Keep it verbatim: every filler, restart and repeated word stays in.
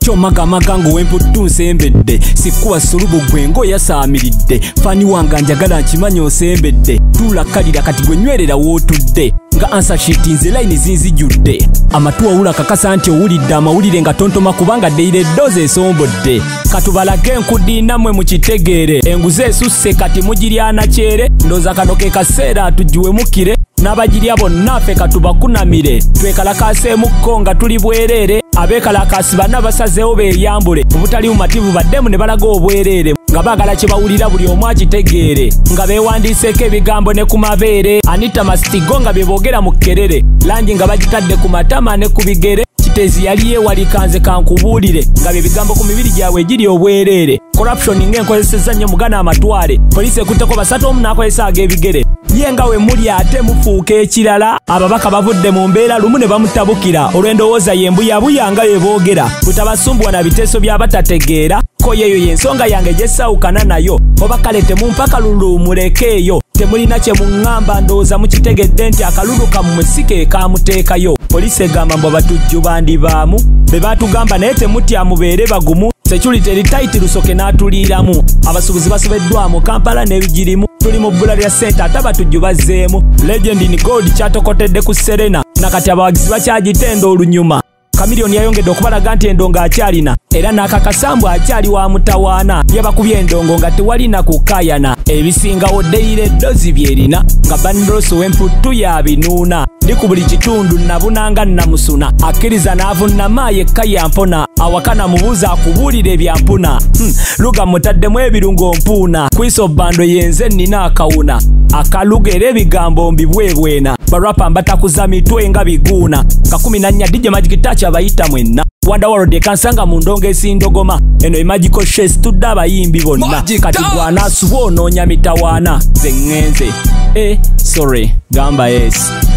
chomaga magango wemputtu nsembedde sikuwa sulubu gwengo yasaamiridde fani wanga njagala nkimanyi osembedde tulakalira kati gwe nywerera wootudde nga ansa shiti nze layini zinzijjudde amatu wawula kakasa nti owulidde amawulire nga tontoma kubanga ddeyire eddoozi esombodde katubalage enkudi nammwe mukitegeere enguzi esusse kati mugiryana kyere ndooza kano ke kaseera atugiwemukire n'abagirya bonna ffe katubakunamire twekalakaaseemukko nga tuli bwereere abeekalakaasi banna basazeewo beeyambule obutali bumativu baddemu ne balaga obwereere nga baagala kye bawulira buli omu akitegeere nga beewandiiseeko ebigambo ne ku mabeere anita mastigo nga bye boogera mu kkerere langi nga bagitadde ku matama ne ku bigere kitezi yali yeewalikanze kankubuulire nga bye bigambo ku mibiri gyabwe egiri obwereere corruption ng'enkozeseza nnyo mugana amatwale poliisi ekutteko basatu omu n'akozesa ag'ebigere ye nga we muli ate mufuuka ekirala ababaka bavudde mu mbeera lumu ne bamutabukira olw'endowooza ye mbuyabuya nga bye boogera butabasumbuwa na biteeso by'abatategeera ko yeeyo y'ensonga yange gye sawukana nayo oba kale temumpaka lulumulekeeyo temulina kye muŋŋamba ndowooza mukitegedde nti akalulu kammwe si ke kaamuteekayo poliisi egamba mbu abatujju bandi baamu be baatugamba naye temutya mubeere bagumu security eritaiti lusoke n'atuliiramu abasuubuzi basobeddwamu kampala n'ebigirimu tuli mu bbula lya ssente ate abatujju bazzeemu legend in gold kyatokotedde ku serena nakati abawagizi bakyagitenda olunyuma kamiliyoni yayongedde okubalaga nti endongo akyalina era n'akakasambu akyali wa mutawaana yabakubye endongo nga tewalina kukaayana ebisingawo ddeyira eddozi byerina nga banroso w'emputtu yabinuuna ndi ku buli kitundu nabunanga namusuna akkiriza n'avunnama yekka yampona awakana mubuuza akubuulira ebyampuna hmm. luga mutaddemu ebirungo mpuuna kwiso bando yenze nnina akawuna akaluga era ebigambo mbibwebwena barapa mbatakuza mitwe nga biguuna kakumi na nnya dije magikitachi abayita mwenna Wonderworld ekansanga mu ndongo esindogoma eno emagiko shes tudde abayimbi bonna kati gwana subo onoonya mitawaana ze ŋŋenze eh sorry gamba yes